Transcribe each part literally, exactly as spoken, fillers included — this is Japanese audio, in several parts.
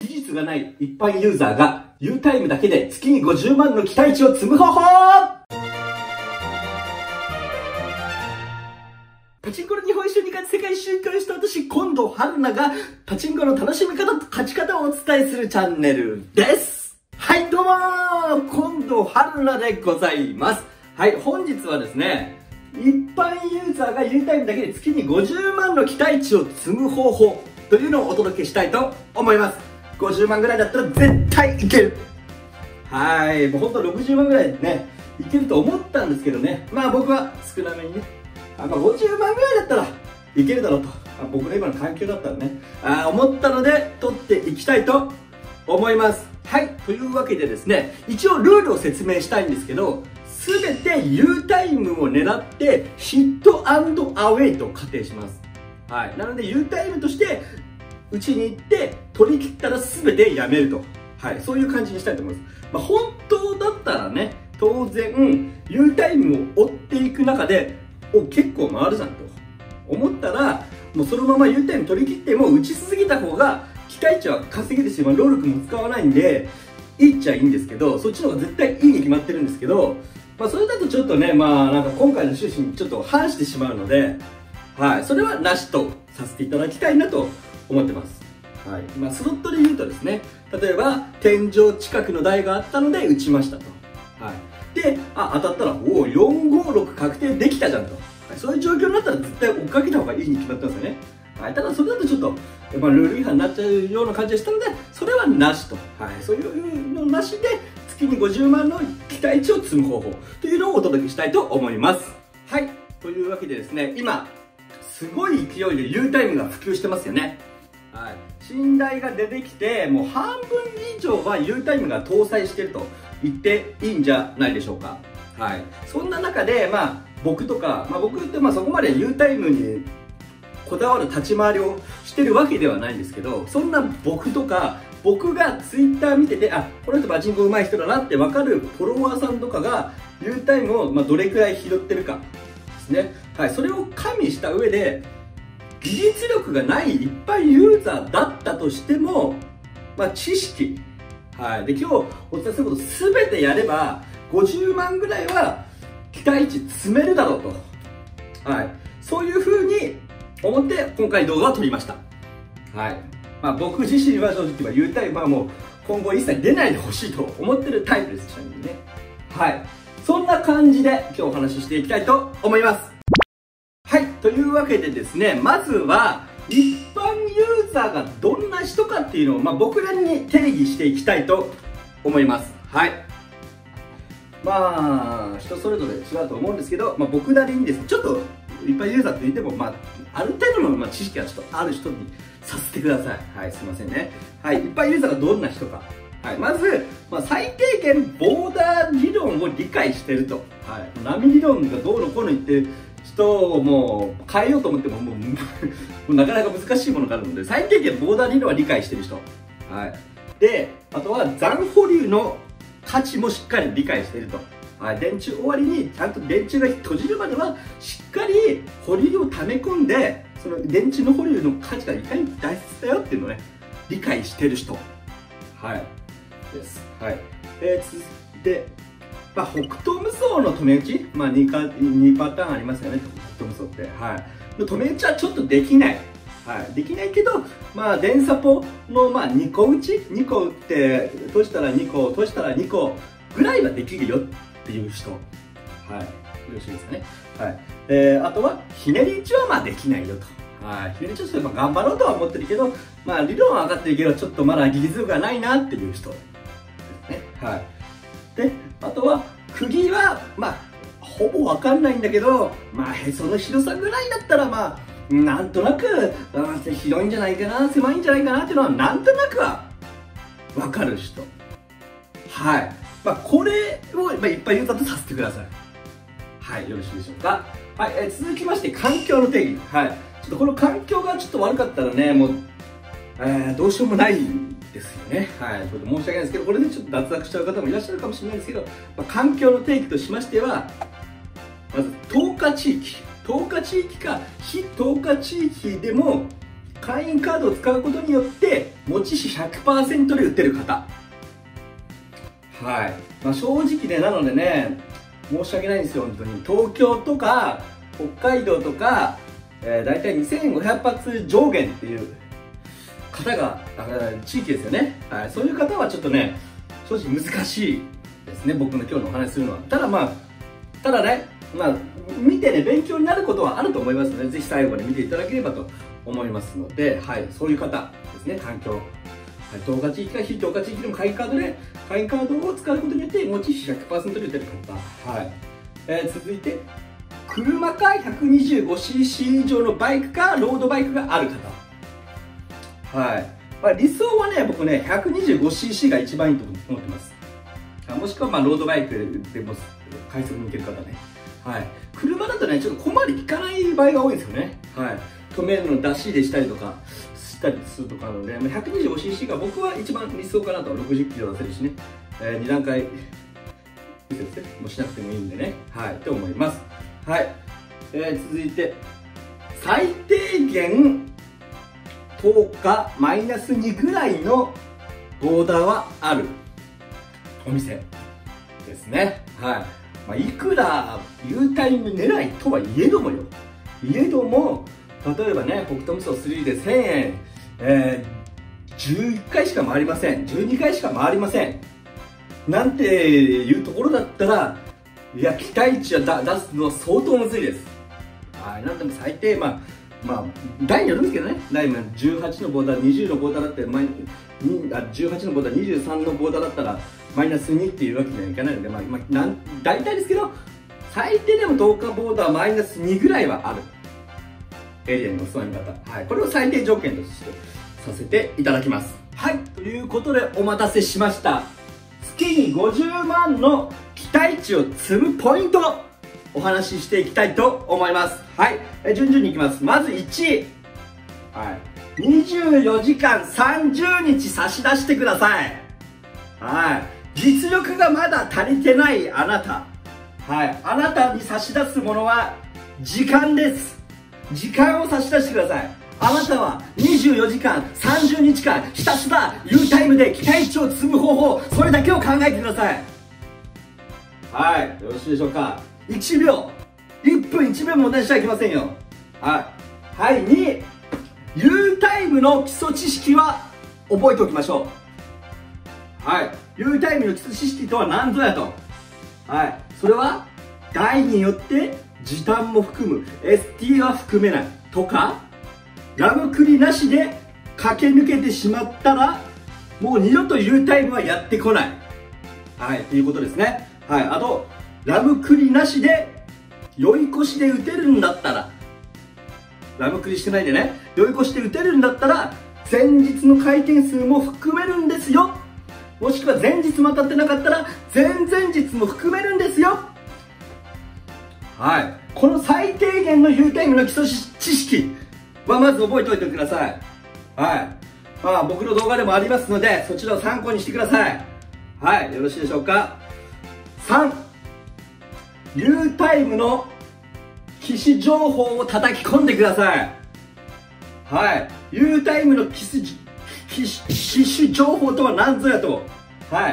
技術がない一般ユーザーが U タイムだけで月にごじゅうまんの期待値を積む方法。パチンコの日本一周に勝ち世界一周にスタートし、今度春菜がパチンコの楽しみ方と勝ち方をお伝えするチャンネルです。はい、どうもー、今度春菜でございます。はい、本日はですね、一般ユーザーが U タイムだけで月にごじゅうまんの期待値を積む方法というのをお届けしたいと思います。ごじゅうまんぐらいだったら絶対いける。はい、もうほんとろくじゅうまんぐらいね、いけると思ったんですけどね、まあ僕は少なめにね、あまあ、ごじゅうまんぐらいだったらいけるだろうと、あ僕の今の環境だったらね、あ思ったので取っていきたいと思います。はい、というわけでですね、一応ルールを説明したいんですけど、すべて U タイムを狙ってヒット&アウェイと仮定します。はい、なので U タイムとして打ちに行って取り切ったら全てやめると、はい、そういう感じにしたいと思います。まあ、本当だったらね、当然 U タイムを追っていく中でお結構回るじゃんと思ったら、もうそのまま U タイム取り切っても打ち続けた方が期待値は稼げるし、まあ、労力も使わないんでいいっちゃいいんですけど、そっちの方が絶対いいに決まってるんですけど、まあ、それだとちょっとね、まあなんか今回の趣旨にちょっと反してしまうので、はい、それはなしとさせていただきたいなと思ってます。はい、まあ、スロットで言うとですね、例えば天井近くの台があったので打ちましたと。はい、で、あ、当たったら、おお、よんごろく確定できたじゃんと。はい、そういう状況になったら絶対追っかけた方がいいに決まってますよね。はい、ただそれだとちょっと、まあ、ルール違反になっちゃうような感じがしたので、それはなしと。はい、そういうのなしで、月にごじゅうまんの期待値を積む方法というのをお届けしたいと思います。はい、というわけでですね、今、すごい勢いで U タイムが普及してますよね。はい、新台が出てきてもう半分以上は U タイムが搭載していると言っていいんじゃないでしょうか。はい、そんな中で、まあ、僕とか、まあ、僕ってまあそこまで U タイムにこだわる立ち回りをしてるわけではないんですけど、そんな僕とか僕が Twitter 見てて、あ、この人パチンコ上手い人だなって分かるフォロワーさんとかが U タイムをまあどれくらい拾ってるかですね。はい、それを加味した上で技術力がない一般ユーザーだったとしても、まあ、知識、はい、で今日お伝えすること全てやればごじゅうまんぐらいは期待値積めるだろうと、はい、そういうふうに思って今回動画を撮りました。はい、まあ、僕自身は正直は U タイムはもう今後一切出ないでほしいと思ってるタイプです。ちなみにね、はい、そんな感じで今日お話ししていきたいと思います。はい、というわけでですね、まずは一般ユーザーがどんな人かっていうのを、まあ、僕なりに定義していきたいと思います。はい、まあ人それぞれ違うと思うんですけど、まあ、僕なりにですね、ちょっと一般ユーザーといっても、まあ、ある程度のまあ知識がちょっとある人にさせてください。はい、すいませんね。はい、一般ユーザーがどんな人か。はい、まず、まあ、最低限ボーダー理論を理解してると。はい、波理論がどうのこうの言って人をもう変えようと思ってももうもうなかなか難しいものがあるので、最低限ボーダー理論は理解してる人。はい、で、あとは残保留の価値もしっかり理解していると。はい、電池終わりにちゃんと電池が閉じるまではしっかり保留を溜め込んで、その電池の保留の価値がいかに大切だよっていうのをね理解してる人。はいです。はい、えー、続いて、まあ、北東無双の止め打ち、まあ、2, かにパターンありますよね、北東無双って。はい、の止め打ちはちょっとできない。はい、できないけど、まあ、電サポの、まあ、にこ打ち、にこ打って閉じたらにこ、閉じたらにこぐらいはできるよっていう人。はい、よろしいですかね。はい、えー、あとはひねり打ちはまあできないよと。はい、ひねり打ちはちょっと頑張ろうとは思ってるけど、まあ、理論は分かってるけどちょっとまだ技術力がないなっていう人ですね。はい、で、あとは釘はまあほぼ分かんないんだけど、まあへその広さぐらいだったらまあなんとなく広いんじゃないかな、狭いんじゃないかなっていうのはなんとなくは分かる人。はい、まあ、これを、まあ、いっぱいユーザーとさせてください。はい、よろしいでしょうか。はい、えー、続きまして環境の定義。はい、ちょっとこの環境がちょっと悪かったらね、もう、えー、どうしようもないですよね。はい、ちょっと申し訳ないですけど、これでちょっと脱落しちゃう方もいらっしゃるかもしれないですけど、まあ、環境の定義としましては、まず投下地域、投下地域か非投下地域でも会員カードを使うことによって持ちし ひゃくパーセント で売ってる方、はい、まあ、正直ね、なのでね、申し訳ないんですよ、本当に。東京とか北海道とか、えー、大体にせんごひゃくはつ上限っていう方が地域ですよね、はい、そういう方はちょっとね、正直難しいですね、僕の今日のお話するのは。ただまあ、ただね、まあ、見てね、勉強になることはあると思いますので、ぜひ最後まで見ていただければと思いますので、はい、そういう方ですね、環境、はい、東華地域か非東華地域でも会員カードで、会員カードを使うことによって持ち ひゃくパーセント で売ってる方、はい、えー、続いて、車か ひゃくにじゅうごシーシー 以上のバイクかロードバイクがある方、はい、まあ、理想はね、僕ね ひゃくにじゅうごシーシー が一番いいと思ってます。もしくはまあロードバイクでも快速に行ける方ね、はい、車だとねちょっと小回り利かない場合が多いんですよね、はい、止めるの出しでしたりとかしたりするとかなので、 ひゃくにじゅうごシーシー が僕は一番理想かなと。ろくじゅっキロ出せるしね、えー、に段階右折もしなくてもいいんでね、はいと思います。はい、えー、続いて最低限とおかマイナスにぐらいのボーダーはあるお店ですね。はい、まあ、いくら U タイム狙いとはいえどもよ、いえども、例えばね、北斗無双スリーでせんえん、えー、じゅういっかいしか回りません、じゅうにかいしか回りませんなんていうところだったら、いや、期待値はだ出すのは相当むずいです。はい、なんでも最低、まあ、まあ、台によるんですけどね、台もじゅうはちのボーダー、にじゅうのボーダーだって、前あじゅうはちのボーダー、にじゅうさんのボーダーだったら、マイナスにっていうわけにはいかないので、まあ、まあ、なん大体ですけど、最低でもとおかボーダーマイナスにぐらいはあるエリアにお住まいの方、はい、これを最低条件としてさせていただきます。はい、ということでお待たせしました。月にごじゅうまんの期待値を積むポイントをお話ししていきたいと思います。はい、え順々にいきます。まずいちい、はい、にじゅうよじかんさんじゅうにち差し出してください。はい、実力がまだ足りてないあなた、はい、あなたに差し出すものは時間です。時間を差し出してください。あなたはにじゅうよじかんさんじゅうにちかんひたすら U タイムで期待値を積む方法、それだけを考えてください。はい、よろしいでしょうか。いちびょう、いっぷんいちびょうも無駄にしちゃいけませんよ。はい、はい、に U タイムの基礎知識は覚えておきましょう。はい、U タイムの基礎知識とは何ぞやと。はい、それは台によって時短も含む エスティー は含めないとか、ラムクリなしで駆け抜けてしまったらもう二度と U タイムはやってこない、はい、ということですね。はい、あとラムクリなしで酔い越しで打てるんだったら、ラムクリしてないでね、酔い越しで打てるんだったら前日の回転数も含めるんですよ。もしくは前日も当たってなかったら前々日も含めるんですよ。はい、この最低限の U タイムの基礎知識はまず覚えておいてください。はい、まあ、僕の動画でもありますので、そちらを参考にしてください。はい、よろしいでしょうか。さん、U タイムの機種情報を叩き込んでください。はい、U タイムの機種機種機種情報とは何ぞやと。はい、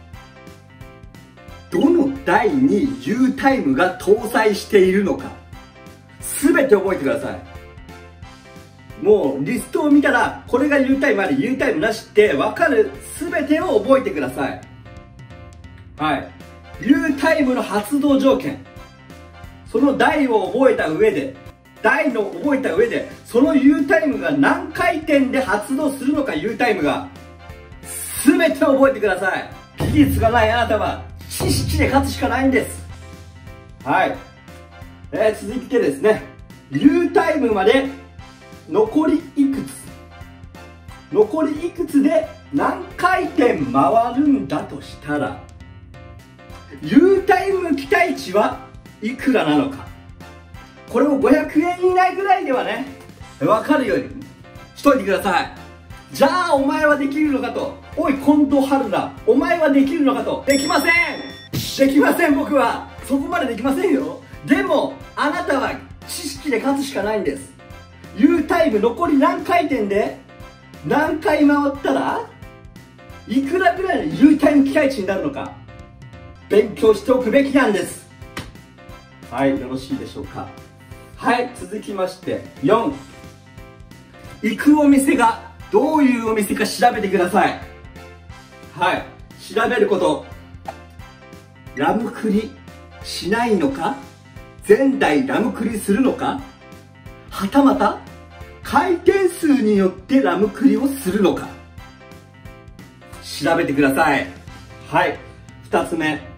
どの台に U タイムが搭載しているのか全て覚えてください。もうリストを見たらこれが U タイムあり U タイムなしって分かる全てを覚えてください。はい、U タイムの発動条件、その台を覚えた上で台の覚えた上でその U タイムが何回転で発動するのか、 U タイムが全て覚えてください。技術がないあなたは知識で勝つしかないんです。はい、えー、続いてですね、 U タイムまで残りいくつ残りいくつで何回転回るんだとしたら U タイム期待値はいくらなのか、これをごひゃくえん以内ぐらいではね分かるようにしといてください。じゃあお前はできるのかと、おい近藤春菜お前はできるのかと。できません、できません、僕はそこまでできませんよ。でもあなたは知識で勝つしかないんです。 U タイム残り何回転で何回回ったらいくらぐらいの U タイム期待値になるのか勉強しておくべきなんです。はい、よろしいでしょうか。はい、続きましてよん、行くお店がどういうお店か調べてください。はい、調べること、ラムクリしないのか、前代ラムクリするのか、はたまた回転数によってラムクリをするのか調べてください。はい、ふたつめ、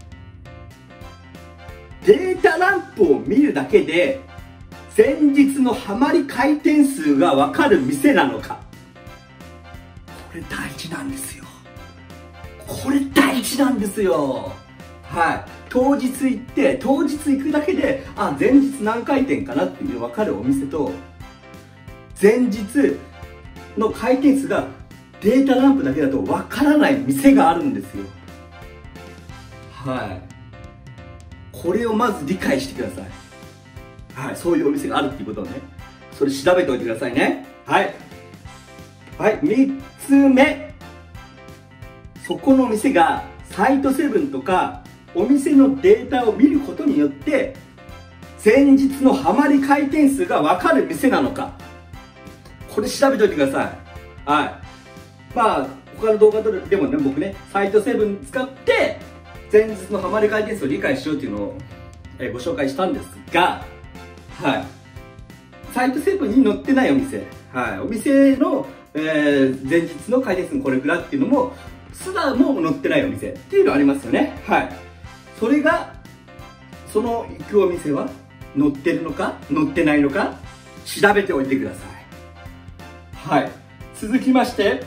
データランプを見るだけで前日のハマり回転数が分かる店なのか。これ大事なんですよ。これ大事なんですよ。はい、当日行って当日行くだけで、あ、前日何回転かなっていう分かるお店と、前日の回転数がデータランプだけだと分からない店があるんですよ。はい、これをまず理解してください。はい、そういうお店があるっていうことをね、それ調べておいてくださいね。はい、はい、みっつめ、そこの店がサイトセブンとかお店のデータを見ることによって前日のハマり回転数が分かる店なのか、これ調べておいてください。はい、まあ他の動画でもね、僕ねサイトセブン使って前日のハマり回転数を理解しようっていうのをえご紹介したんですが、はい、サイトセブンに載ってないお店、はい、お店の、えー、前日の回転数これくらいっていうのもすらも載ってないお店っていうのありますよね。はい、それがその行くお店は載ってるのか載ってないのか調べておいてください。はい、続きまして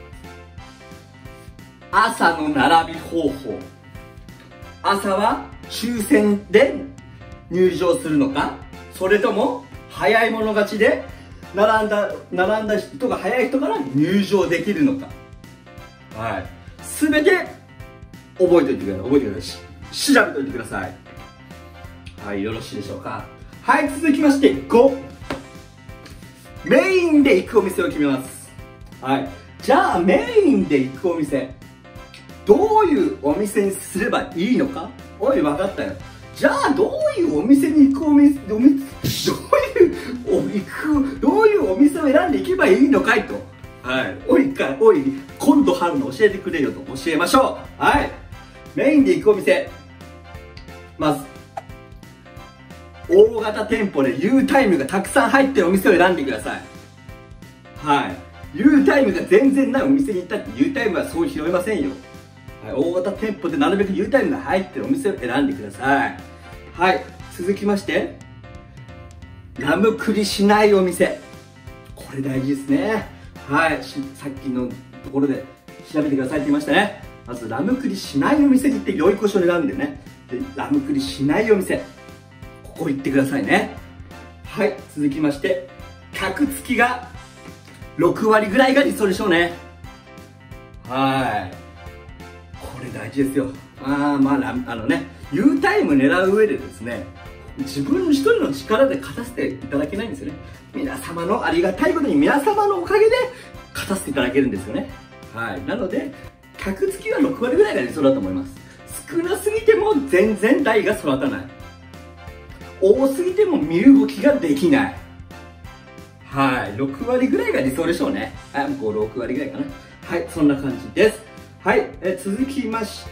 朝の並び方法。朝は抽選で入場するのか、それとも早い者勝ちで並んだ並んだ人が早い人から入場できるのか。はい、全て覚えておいてください。覚えてください。調べておいてください。はい、よろしいでしょうか。はい、続きましてご、メインで行くお店を決めます。はい、じゃあメインで行くお店、どういうお店にすればいいのか。おい、分かったよ。じゃあどういうお店に行くお店、お店どういうお行くどういうお店を選んでいけばいいのかいと。はい、おいかおい今度春の教えてくれよと教えましょう。はい、メインで行くお店、まず大型店舗で U タイムがたくさん入ってるお店を選んでください。はい、U タイムが全然ないお店に行ったって U タイムはそう拾えませんよ。はい、大型店舗でなるべく U タイムが入ってるお店を選んでください。はい、続きましてラムクリしないお店、これ大事ですね。はい、さっきのところで調べてくださいって言いましたね。まずラムクリしないお店に行って良い子を選んでね、でラムクリしないお店、ここ行ってくださいね。はい、続きまして客付きがろくわりぐらいが理想でしょうね。はい、これ大事ですよ。あーまああのね U タイム狙う上でですね、自分一人の力で勝たせていただけないんですよね。皆様のありがたいことに皆様のおかげで勝たせていただけるんですよね。はい、なので客付きはろくわりぐらいが理想だと思います。少なすぎても全然台が育たない、多すぎても身動きができない。はい、ろくわりぐらいが理想でしょうね。はい、もうろくわりぐらいかな。はい、そんな感じです。はい、え続きまして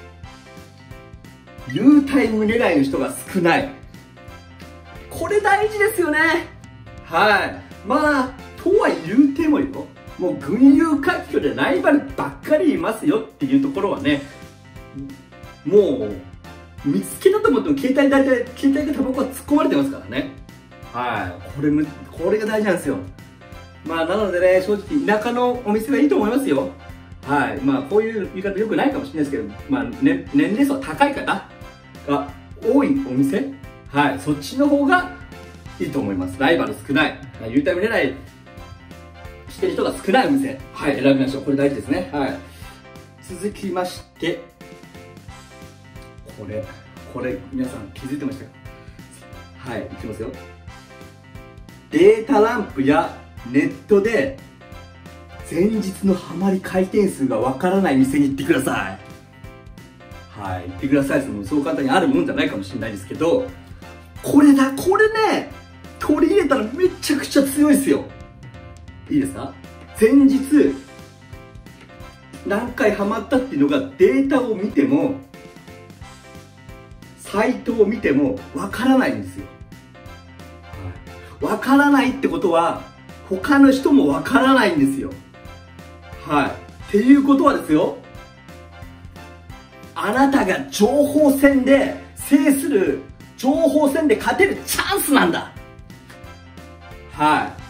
U タイム狙いの人が少ない、これ大事ですよね。はい、まあとは言うてもよ、もう群雄割拠でライバルばっかりいますよっていうところはね、もう見つけたと思っても携帯大体携帯でタバコは突っ込まれてますからね。はい、これむこれが大事なんですよ。まあなのでね、正直田舎のお店はいいと思いますよ。はい、まあこういう言い方良くないかもしれないですけど、まあ、ね、年齢層高い方が多いお店、はい、そっちの方がいいと思います。ライバル少ない、U タイム狙いしてる人が少ないお店、はい、選びましょう。これ大事ですね。はい、続きましてこれこれ皆さん気づいてましたか。はい、いきますよ。 データランプやネットで前日のハマり回転数がわからない店に行ってください。はい、行ってください。そのそう簡単にあるもんじゃないかもしれないですけど、これだ、これね、取り入れたらめちゃくちゃ強いですよ。いいですか？前日何回ハマったっていうのがデータを見てもサイトを見てもわからないんですよ。わからないってことは他の人もわからないんですよ。はい。っていうことはですよ、あなたが情報戦で制する、情報戦で勝てるチャンスなんだ。はい。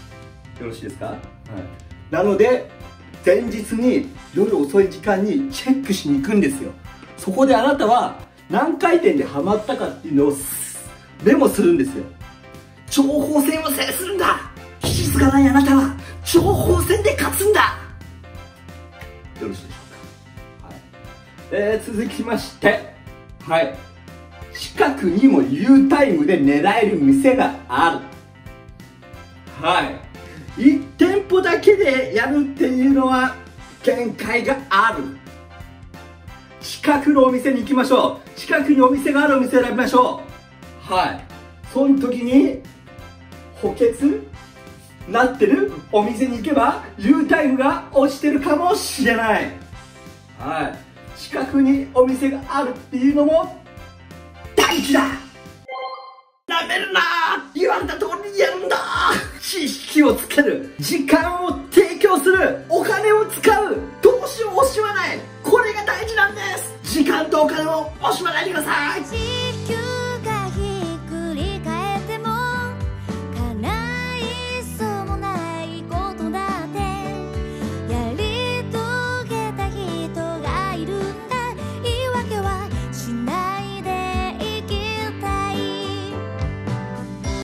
よろしいですか？はい。なので前日に夜遅い時間にチェックしに行くんですよ。そこであなたは何回転でハマったかっていうのをメモするんですよ。情報戦を制するんだ。技術がないあなたは情報戦で勝つんだ。よろしいでしょうか？はい。えー、続きまして、はい。近くにも U タイムで狙える店がある。はい。いち店舗だけでやるっていうのは限界がある。近くのお店に行きましょう。近くにお店があるお店を選びましょう。はい。その時に補欠なってるお店に行けば U タイムが落ちてるかもしれない。はい。近くにお店があるっていうのも大事だ。なめるな。言われた通りにやるんだ。知識をつける、時間を提供する、お金を使う、投資を惜しまない、これが大事なんです。時間とお金を惜しまないでください。